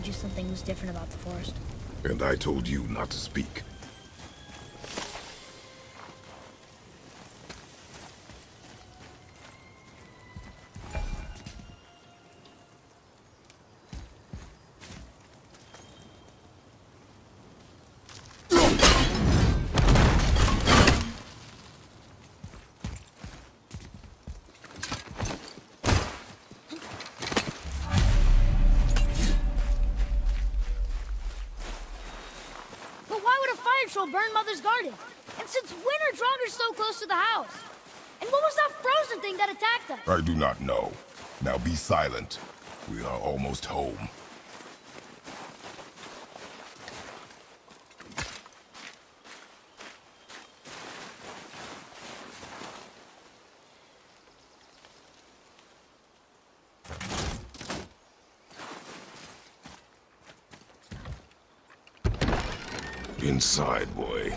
told you something was different about the forest. And I told you not to speak. Burn Mother's garden. And since when are Draugrs so close to the house? And what was that frozen thing that attacked us? I do not know. Now be silent. We are almost home. Inside, boy.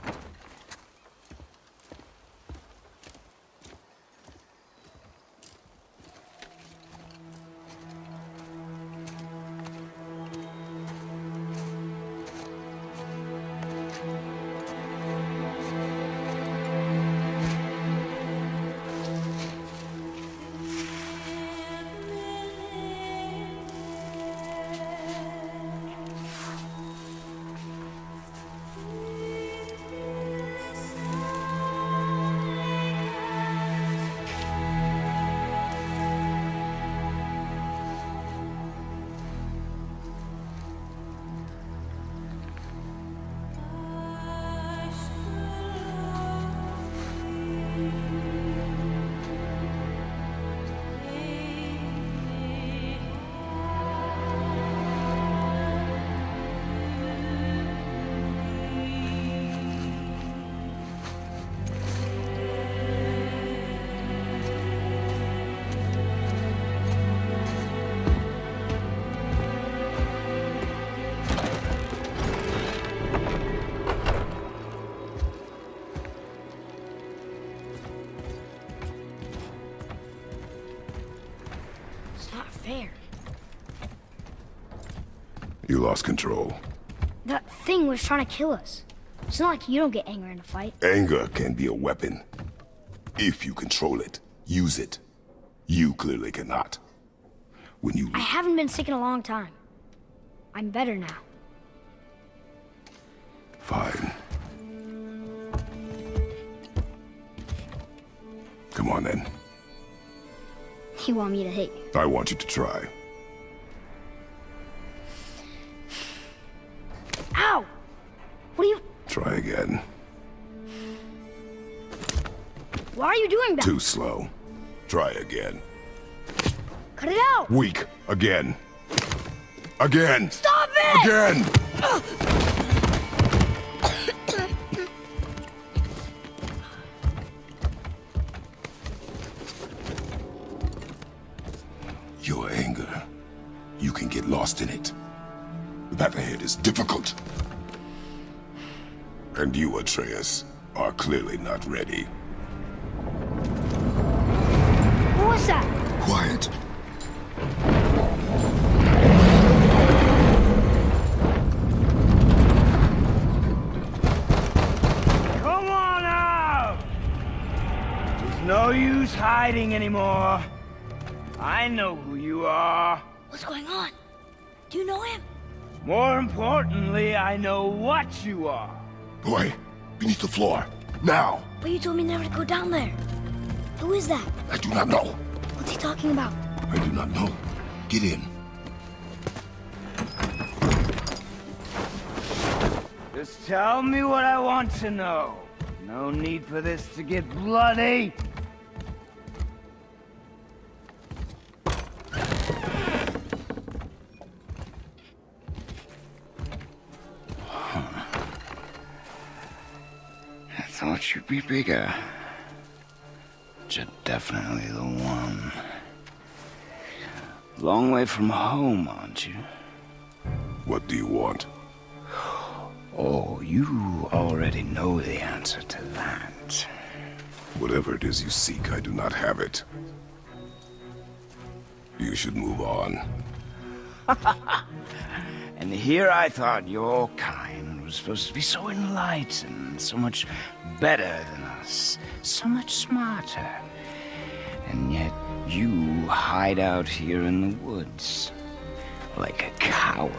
You lost control. That thing was trying to kill us. It's not like you don't get angry in a fight. Anger can be a weapon. If you control it, use it. You clearly cannot. When you... I haven't been sick in a long time. I'm better now. Fine. Come on then. You want me to hit you? I want you to try. Ow! What are you... Try again. Why are you doing that? Too slow. Try again. Cut it out! Weak. Again. Again! Stop it! Again! Your anger. You can get lost in it. The path ahead is difficult. And you, Atreus, are clearly not ready. What was that? Quiet. Come on out! There's no use hiding anymore. I know who you are. What's going on? Do you know him? More importantly, I know what you are. Boy, beneath the floor. Now! But you told me never to go down there. Who is that? I do not know. What's he talking about? I do not know. Get in. Just tell me what I want to know. No need for this to get bloody. I thought you'd be bigger. But you're definitely the one. Long way from home, aren't you? What do you want? Oh, you already know the answer to that. Whatever it is you seek, I do not have it. You should move on. Here I thought your kind was supposed to be so enlightened, so much better than us, so much smarter. And yet you hide out here in the woods, like a coward.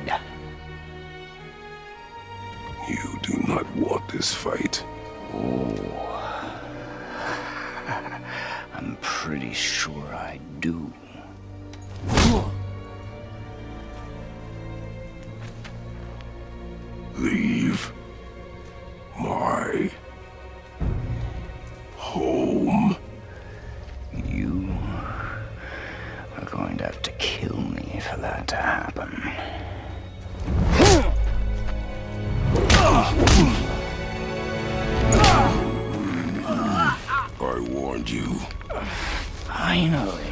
You do not want this fight. Oh, I'm pretty sure I do. Leave my home. You are going to have to kill me for that to happen. I warned you. Finally.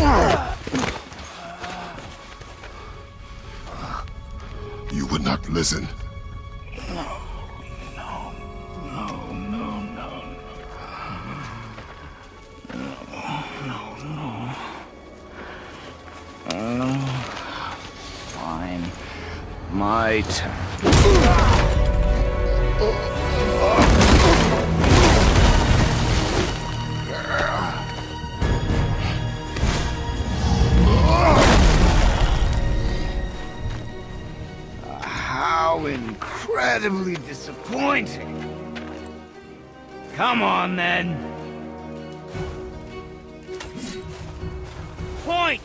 You would not listen. No. Fine. My turn. How incredibly disappointing. Come on, then. Pointless.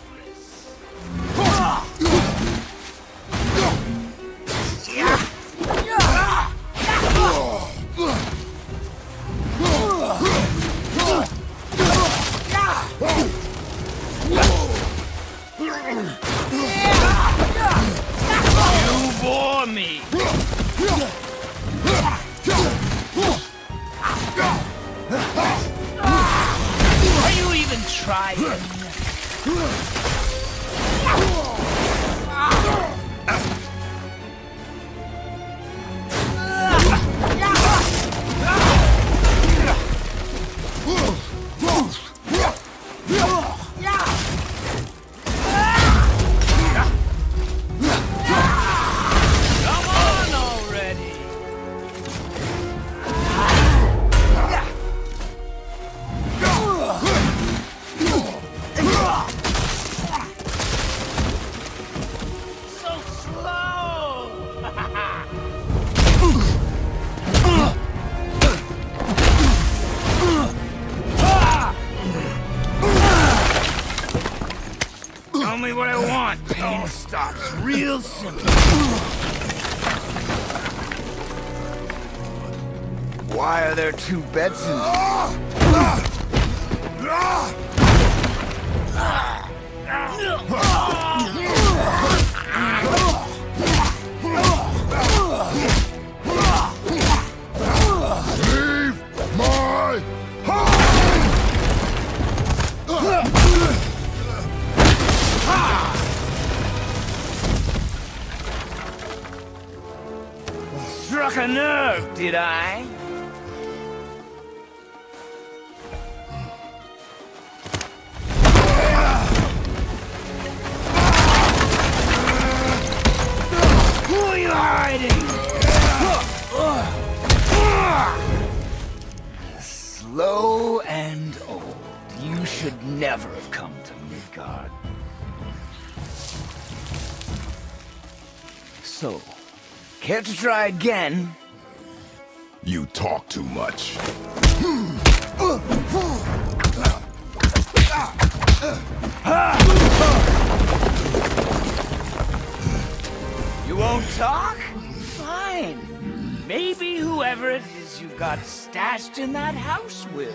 You bore me. Are you even trying? Come on already. So slow. Tell me what I want. Pain stops real simple. Why are there two beds in Leave my home! Struck a nerve, did I? Who are you hiding? Slow and old. You should never have come to Midgard. So, care to try again? You talk too much. You won't talk? Fine. Maybe whoever it is you've got stashed in that house will.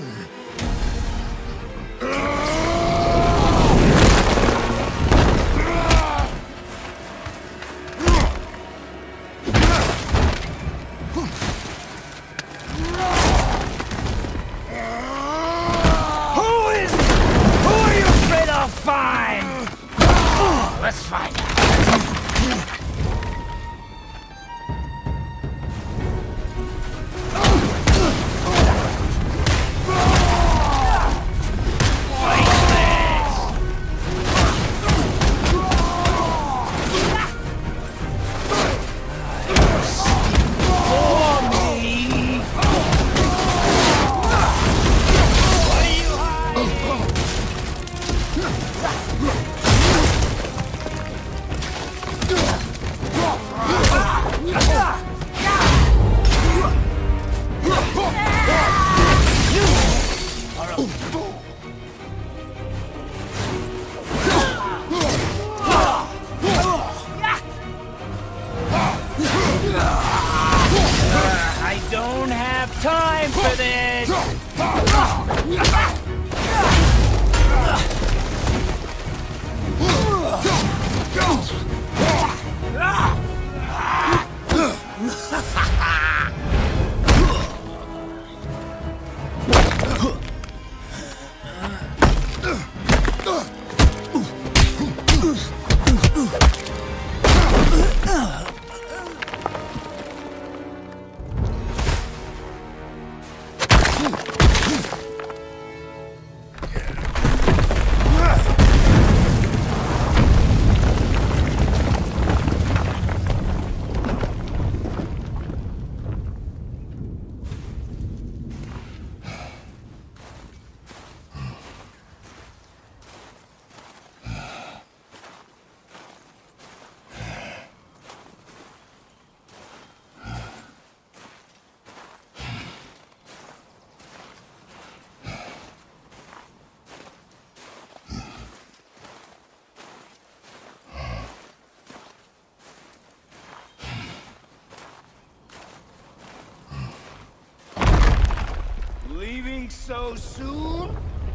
Who are you afraid I'll find? Let's find out. Wait. time for this! Leaving so soon?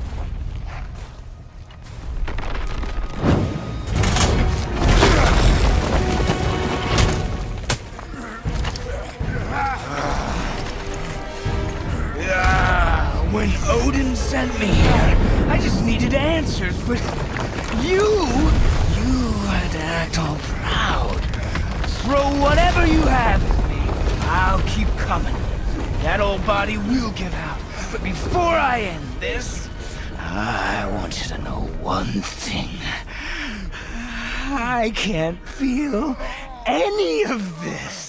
When Odin sent me here, I just needed answers, but you had to act all proud. Throw whatever you have at me. I'll keep coming. That old body will give out. But before I end this, I want you to know one thing. I can't feel any of this.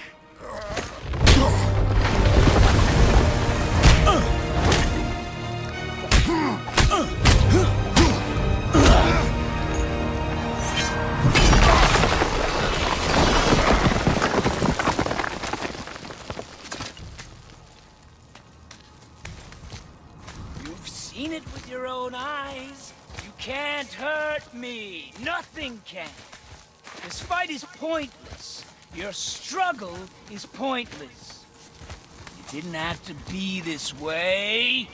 Seen it with your own eyes. You can't hurt me. Nothing can. This fight is pointless. Your struggle is pointless. You didn't have to be this way.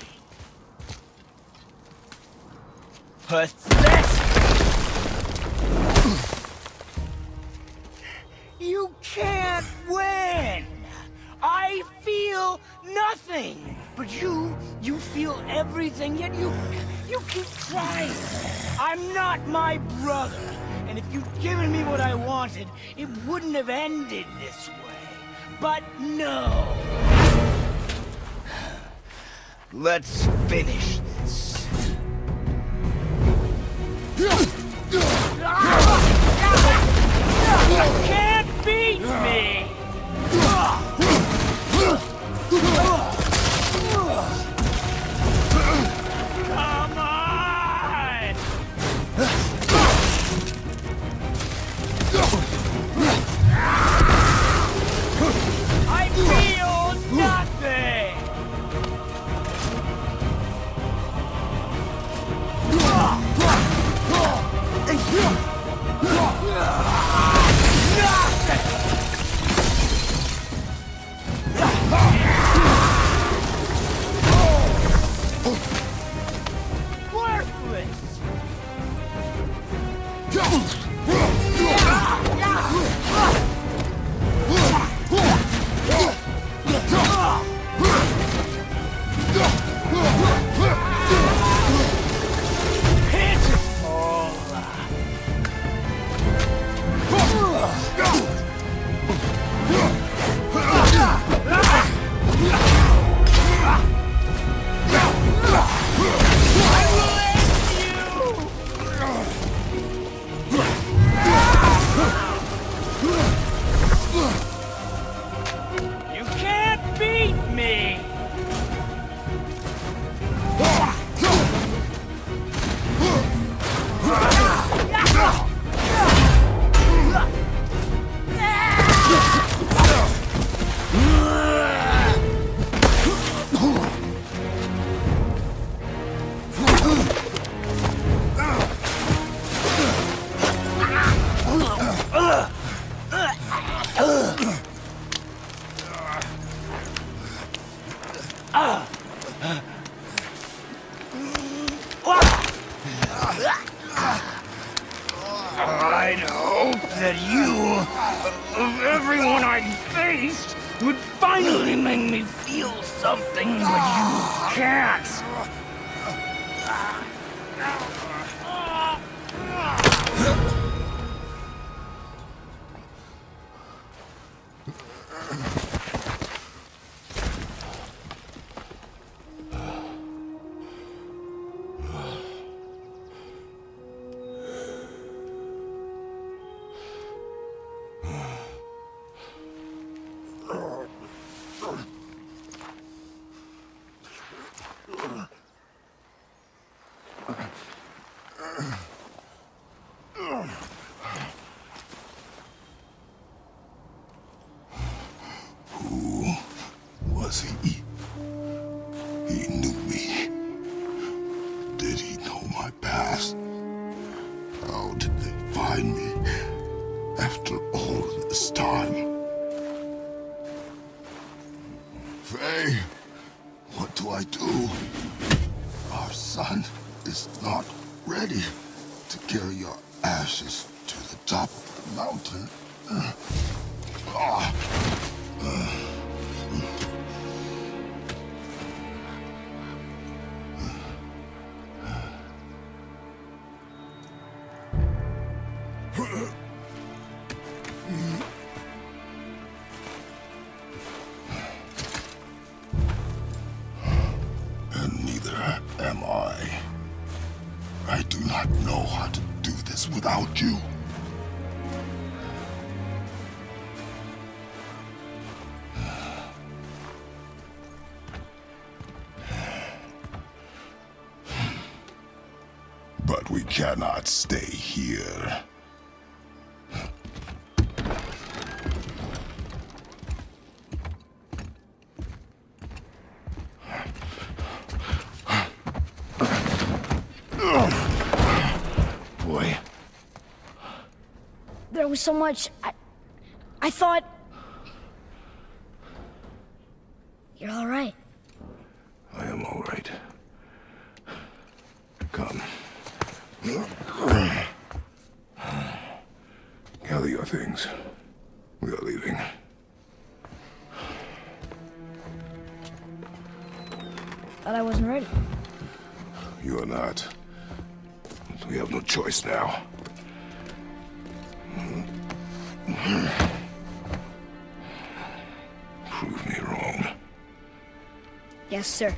Pathetic. You can't win. I feel nothing. But you feel everything, yet you keep trying. I'm not my brother. And if you'd given me what I wanted, it wouldn't have ended this way. But no. Let's finish this. You can't beat me! Come on! I feel nothing! of everyone I faced would finally make me feel something, but you can't. Was he? He knew me. Did he know my past? How did they find me after all this time? Faye, what do I do? Our son is not ready to carry your ashes to the top of the mountain. And neither am I. I do not know how to do this without you. But we cannot stay here. Boy. There was so much... I thought... You're all right. I am all right. Come. Gather your things. We are leaving. Thought I wasn't ready. You are not. We have no choice now. Prove me wrong. Yes, sir.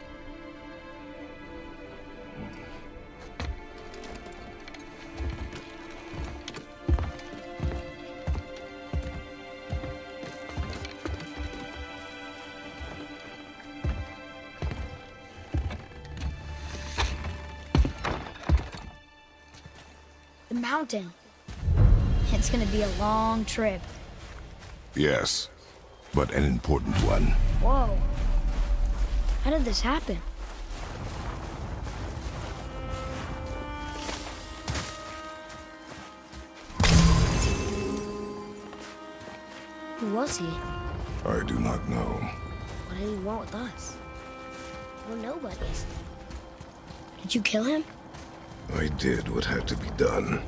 The mountain. It's gonna be a long trip. Yes, but an important one. Whoa. How did this happen? Who was he? I do not know. What did he want with us? We're nobodies. Did you kill him? I did what had to be done.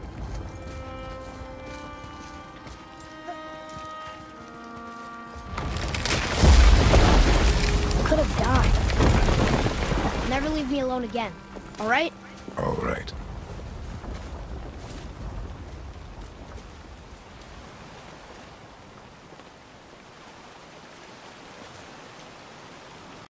Could have died. Never leave me alone again, all right? All right.